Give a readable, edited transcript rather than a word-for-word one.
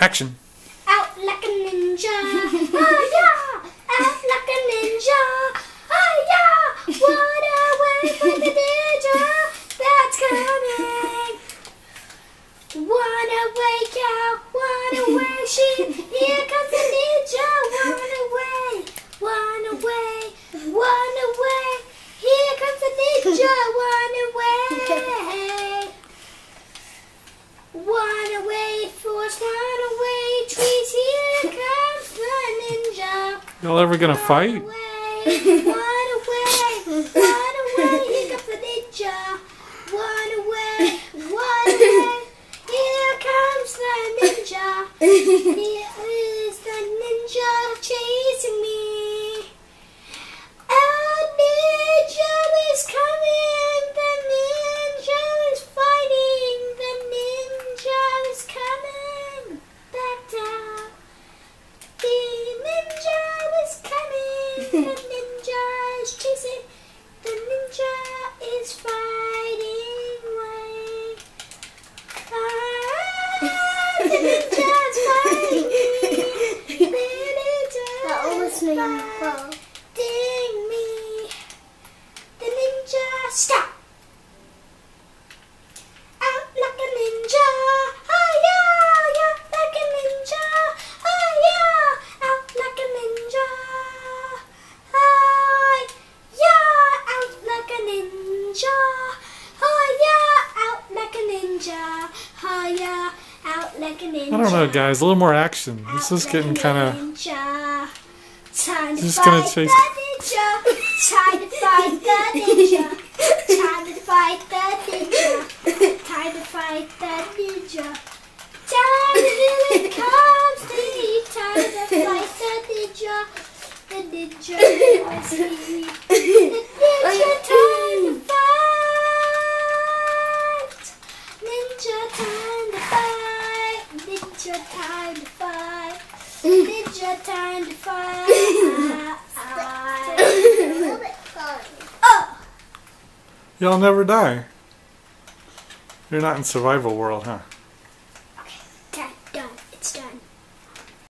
Action. Out like a ninja. Oh yeah. Out like a ninja. Oh yeah. What away from the ninja that's coming. One away cow. One away sheep. Here comes the ninja. One away. One away. One away. Here comes the ninja. One away. One away, force one away, trees, here comes the ninja. Y'all ever gonna fight? One away, here comes the ninja. One away, here comes the ninja. Here is the ninja chasing me. A ninja is coming, the ninja is fighting, the ninja is coming back down. The ninja is coming, the ninja is chasing, the ninja is fighting away. The ninja is fighting me, the ninja is fighting me. The ninja stop. Out like a ninja. Oh yeah, yeah, like a ninja. Oh yeah, out like a ninja. Oh yeah, out like a ninja. Oh yeah, out like a ninja. Oh yeah, out like a ninja. I don't know, guys. A little more action. This is getting kind of. Time to Just fight gonna the chase. ninja. Time to fight the ninja. Time to fight the ninja. Time to fight the ninja. Time here it comes the time to fight the ninja. The ninja is here. The ninja time to fight. Ninja time to fight. Ninja time to fight. Ninja time to fight. Y'all never die. You're not in survival world, huh?